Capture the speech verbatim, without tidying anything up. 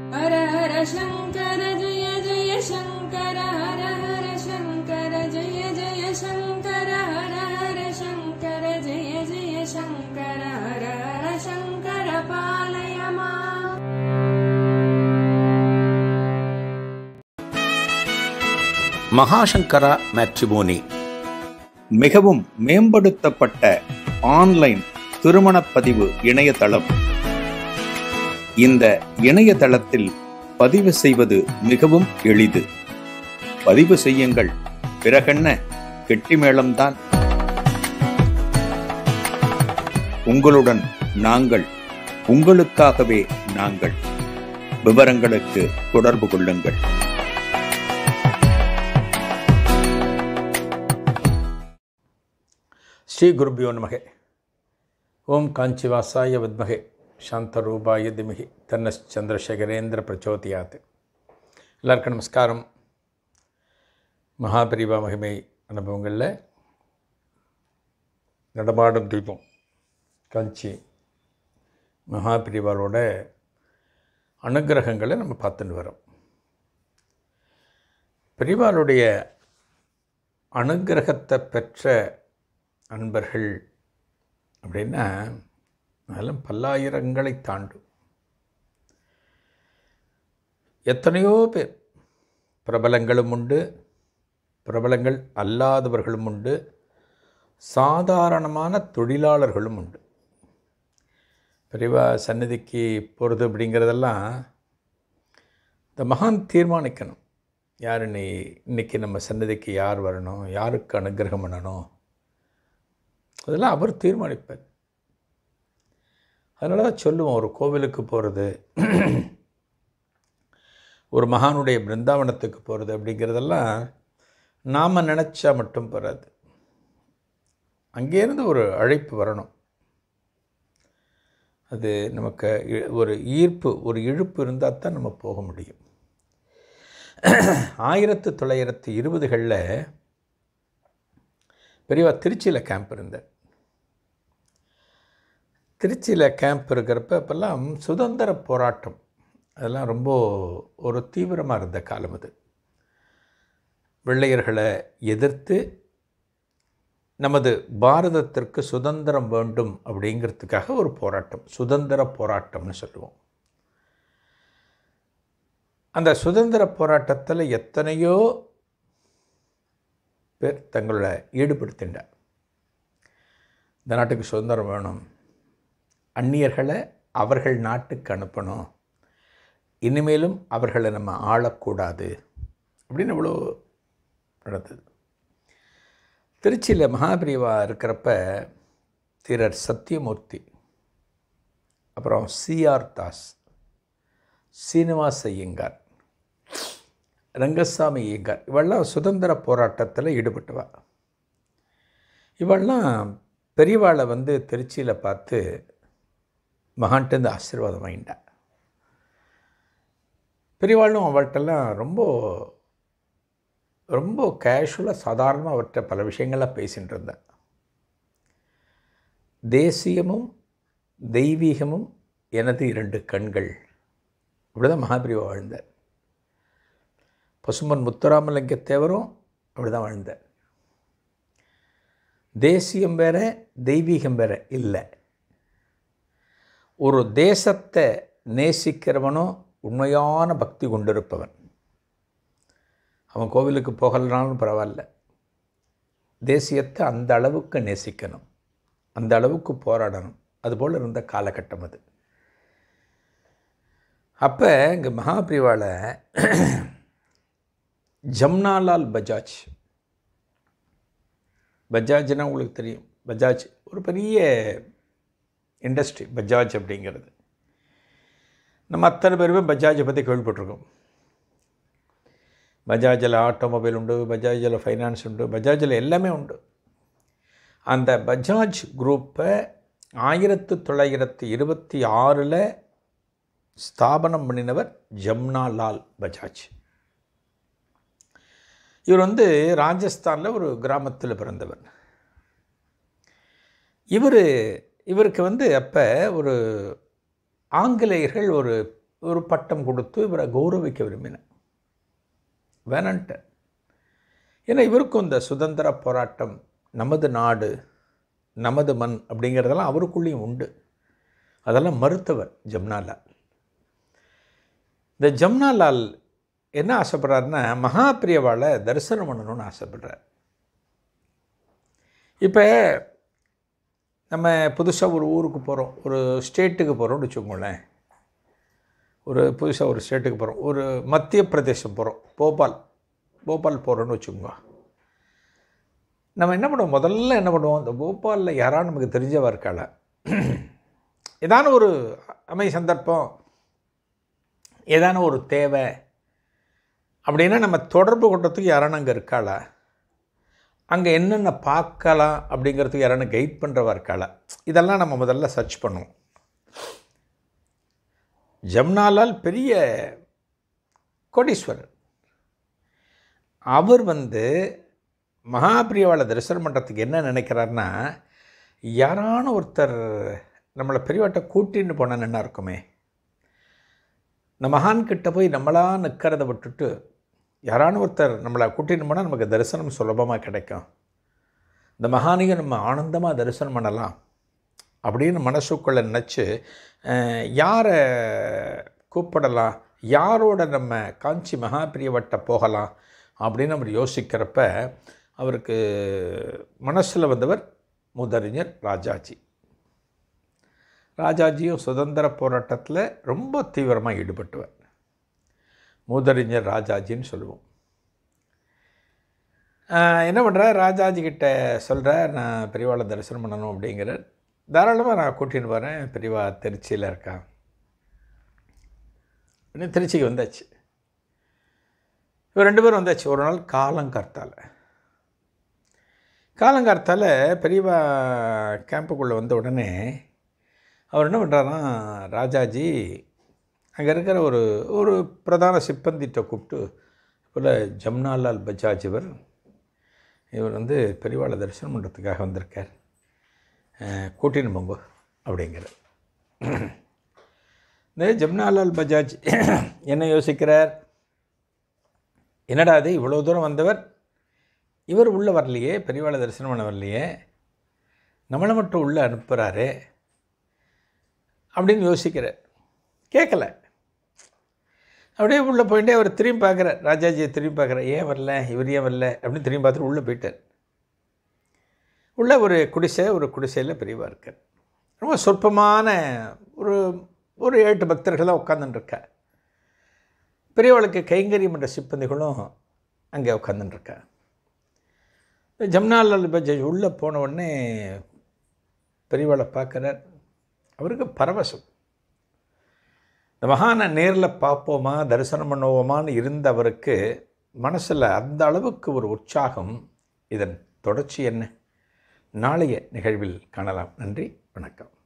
ஹர ஹர சங்கர ஜெய ஜெய சங்கர ஹர ஹர சங்கர ஜெய ஜெய சங்கர ஹர ஹர சங்கர ஜெய ஜெய சங்கர ஹர ஹர சங்கர பாலய மாம். மகாசங்கரா மேட்ரிமோனி மிகவும் மேம்படுத்தப்பட்ட ஆன்லைன் திருமணப்பதிவு இணையதளம். இந்த இணையதளத்தில் பதிவு செய்வது மிகவும் எளிது. பதிவு செய்யுங்கள், பிறகென்ன கெட்டிமேளம்தான். உங்களுடன் நாங்கள், உங்களுக்காகவே நாங்கள். விவரங்களுக்கு தொடர்பு கொள்ளுங்கள். ஸ்ரீ குருபியோ நமகே. ஓம் காஞ்சிவாசாய வித்மகே சாந்தரூபாய திமகி தன்னஸ் சந்திரசேகரேந்திர பிரச்சோதியாத். எல்லாருக்கும் நமஸ்காரம். மகாபரிவா மகிமை அனுபவங்களில் நடமாடும் தீபம் காஞ்சி மகாபரிவாலோட அனுகிரகங்களை நம்ம பார்த்துட்டு வரோம். பெரிவாளுடைய அனுகிரகத்தை பெற்ற அன்பர்கள் அப்படின்னா அதெல்லாம் பல்லாயிரங்களை தாண்டும். எத்தனையோ பேர், பிரபலங்களும் உண்டு, பிரபலங்கள் அல்லாதவர்களும் உண்டு, சாதாரணமான தொழிலாளர்களும் உண்டு. பெரியவா சந்நிதிக்கு போகிறது அப்படிங்கிறதெல்லாம் இந்த மகான் தீர்மானிக்கணும். யார் நீ இன்றைக்கி நம்ம சந்நிதிக்கு யார் வரணும், யாருக்கு அனுகிரகம் பண்ணணும், அதெல்லாம் அவர் தீர்மானிப்பார். அதனால தான் சொல்லுவோம், ஒரு கோவிலுக்கு போகிறது, ஒரு மகானுடைய பிருந்தாவனத்துக்கு போகிறது அப்படிங்கிறதெல்லாம் நாம் நினச்சா மட்டும் போகாது. அங்கேருந்து ஒரு அழைப்பு வரணும். அது நமக்கு ஒரு ஈர்ப்பு, ஒரு இழுப்பு இருந்தால் தான் நம்ம போக முடியும். ஆயிரத்து தொள்ளாயிரத்து இருபதுகளில் பெரியவா திருச்சியில் கேம்ப் இருந்தார். திருச்சியில் கேம்ப் இருக்கிறப்ப அப்போல்லாம் சுதந்திர போராட்டம் அதெல்லாம் ரொம்ப ஒரு தீவிரமாக இருந்த காலம். அது வெள்ளையர்களை எதிர்த்து நமது பாரதத்திற்கு சுதந்திரம் வேண்டும் அப்படிங்கிறதுக்காக ஒரு போராட்டம், சுதந்திர போராட்டம்னு சொல்லுவோம். அந்த சுதந்திர போராட்டத்தில் எத்தனையோ பேர் தங்களை ஈடுபடுத்திண்டார். இந்த நாட்டுக்கு சுதந்திரம் வேணும், அந்நியர்களை அவர்கள் நாட்டுக்கு அனுப்பணும், இனிமேலும் அவர்களை நம்ம ஆளக்கூடாது அப்படின்னு இவ்வளோ நடந்தது. திருச்சியில் மகாபிரிவா இருக்கிறப்ப திரர் சத்தியமூர்த்தி, அப்புறம் சிஆர் தாஸ், சீனிவாச ஐயங்கார், ரங்கசாமி ஐயங்கார், இவெல்லாம் சுதந்திர போராட்டத்தில் ஈடுபட்டுவா. இவெல்லாம் பெரியவாளை வந்து திருச்சியில் பார்த்து மகான்கிட்டேருந்து ஆசீர்வாதம் வாங்கிட்டா. பெரியவாளும் அவள்கிட்டலாம் ரொம்ப ரொம்ப கேஷுவலாக சாதாரணமாக அவர்கிட்ட பல விஷயங்கள்லாம் பேசிகிட்டு இருந்தார். தேசியமும் தெய்வீகமும் எனது இரண்டு கண்கள், அப்படி தான் மகாபிரிவா வாழ்ந்தார். பசும்பொன் முத்துராமலிங்க தேவரும் அப்படி தான் வாழ்ந்தார். தேசியம் வேற, தெய்வீகம் வேற இல்லை. ஒரு தேசத்தை நேசிக்கிறவனும் உண்மையான பக்தி கொண்டிருப்பவன், அவன் கோவிலுக்கு போகலனாலும் பரவாயில்ல, தேசியத்தை அந்த அளவுக்கு நேசிக்கணும், அந்த அளவுக்கு போராடணும். அதுபோல் இருந்த காலகட்டம் அது. அப்போ இங்கே மகாபிரிவாளை ஜம்னாலால் பஜாஜ், பஜாஜ்னால் உங்களுக்கு தெரியும், பஜாஜ் ஒரு பெரிய இண்டஸ்ட்ரி பஜாஜ் அப்படிங்கிறது. நம்ம அத்தனை பேருமே பஜாஜை பற்றி கேள்விப்பட்டிருக்கோம். பஜாஜில் ஆட்டோமொபைல் உண்டு, பஜாஜில் ஃபைனான்ஸ் உண்டு, பஜாஜில் எல்லாமே உண்டு. அந்த பஜாஜ் குரூப்பை ஆயிரத்து தொள்ளாயிரத்து இருபத்தி ஆறில் ஸ்தாபனம் பண்ணினவர் ஜம்னாலால் பஜாஜ். இவர் வந்து ராஜஸ்தானில் ஒரு கிராமத்தில் பிறந்தவர். இவர் இவருக்கு வந்து அப்போ ஒரு ஆங்கிலேயர்கள் ஒரு ஒரு பட்டம் கொடுத்து இவரை கௌரவிக்க விரும்பினேன். வேணான்ட்டு. ஏன்னா இவருக்கும் இந்த சுதந்திர போராட்டம், நமது நாடு, நமது மண் அப்படிங்கிறதெல்லாம் அவருக்குள்ளேயும் உண்டு. அதெல்லாம் மறுத்தவர் ஜம்னாலால். இந்த ஜம்னாலால் என்ன ஆசைப்படுறாருன்னா, மகாபிரியவாளை தரிசனம் பண்ணணும்னு ஆசைப்படுறார். இப்போ நம்ம புதுசாக ஒரு ஊருக்கு போகிறோம், ஒரு ஸ்டேட்டுக்கு போகிறோம்னு வச்சுக்கோங்களேன். ஒரு புதுசாக ஒரு ஸ்டேட்டுக்கு போகிறோம், ஒரு மத்திய பிரதேசம் போகிறோம், போபால் போபால் போகிறோன்னு வச்சுக்கோங்க. நம்ம என்ன பண்ணுவோம், முதல்ல என்ன பண்ணுவோம், இந்த போபாலில் யாராவது நமக்கு தெரிஞ்சவா இருக்காளா, ஏதான ஒரு அமை சந்தர்ப்பம், ஏதான ஒரு தேவை அப்படின்னா நம்ம தொடர்பு கொண்டதுக்கு யாரான அங்கே இருக்காளா, அங்கே என்னென்ன பார்க்கலாம் அப்படிங்கிறதுக்கு யாரான கைட் பண்ணுறவா இருக்காளா, இதெல்லாம் நம்ம முதல்ல சர்ச் பண்ணுவோம். ஜம்னாலால் பெரிய கோடீஸ்வரர். அவர் வந்து மகாபிரியவாளை தரிசனம் பண்ணுறதுக்கு என்ன நினைக்கிறாருன்னா, யாரான ஒருத்தர் நம்மளை பெரியவாட்டை கூட்டின்னு போனால் என்ன இருக்குமே, இந்த மகான்கிட்ட போய் நம்மளாக நிற்கிறத விட்டுட்டு யாரான ஒருத்தர் நம்மளை கூட்டின்னு போனால் நமக்கு தரிசனம் சுலபமாக கிடைக்கும், இந்த மகானையும் நம்ம ஆனந்தமாக தரிசனம் பண்ணலாம் அப்படின்னு மனசுக்குள்ளே நினச்சி யாரை கூப்பிடலாம், யாரோட நம்ம காஞ்சி மகாபிரியவட்டை போகலாம் அப்படின்னு அவர் யோசிக்கிறப்ப அவருக்கு மனசில் வந்தவர் மூதறிஞர் ராஜாஜி. ராஜாஜியும் சுதந்திர போராட்டத்தில் ரொம்ப தீவிரமாக ஈடுபட்டுவார். மூதறிஞர் ராஜாஜின்னு சொல்லுவோம். என்ன பண்ணுறார், ராஜாஜி கிட்ட சொல்கிறார், நான் பெரியவாளை தரிசனம் பண்ணணும் அப்படிங்கிறார். தாராளமாக நான் கூட்டின்னு வரேன், பெரியவா திருச்சியில் இருக்கா. இன்னும் திருச்சிக்கு வந்தாச்சு. இவர் ரெண்டு பேரும் வந்தாச்சு. ஒரு நாள் காலங்கார்த்தால் காலங்கார்த்தால் பெரியவா கேம்புக்குள்ளே வந்த உடனே அவர் என்ன பண்ணுறாருன்னா, ராஜாஜி அங்கே இருக்கிற ஒரு ஒரு பிரதான சிப்பந்திட்ட கூப்பிட்டு, போல் ஜம்னாலால் பஜாஜ் இவர் இவர் வந்து பெரியவாளை தரிசனம் பண்ணுறதுக்காக வந்திருக்கார், கூட்டின்னு போங்க அப்படிங்கிற. இந்த ஜம்னாலால் பஜாஜ் என்ன யோசிக்கிறார், என்னடா அது இவ்வளோ தூரம் வந்தவர், இவர் உள்ளே வரலையே, பெரியவாளை தரிசனம் பண்ண வரலையே, நம்மளை மட்டும் உள்ளே அனுப்புகிறாரு அப்படின்னு யோசிக்கிறார். கேட்கல. அப்படியே உள்ளே போயிட்டே அவர் திரும்பி பார்க்குறார், ராஜாஜியை திரும்பி பார்க்குறார், ஏன் வரல, இவர் ஏன் வரல அப்படின்னு திரும்பி பார்த்துட்டு உள்ளே போயிட்டார். உள்ளே ஒரு குடிசை, ஒரு குடிசையில் பெரியவா இருக்கார். ரொம்ப சொற்பமான ஒரு ஒரு ஏழு பக்தர்களாக உட்காந்துட்டுருக்கா. பெரியவாளுக்கு கைங்கரியம் என்ற சிப்பந்திகளும் அங்கே உட்காந்துட்டுருக்கா. ஜம்னாலால் பஜாஜ் உள்ளே போன உடனே பெரியவாளை பார்க்குறார். அவருக்கு பரவசம். இந்த மகானை நேரில் பார்ப்போமா, தரிசனம் பண்ணுவோமான்னு இருந்தவருக்கு மனசில் அந்த அளவுக்கு ஒரு உற்சாகம். இதன் தொடர்ச்சி என்ன, நாளைய நிகழ்வில் காணலாம். நன்றி, வணக்கம்.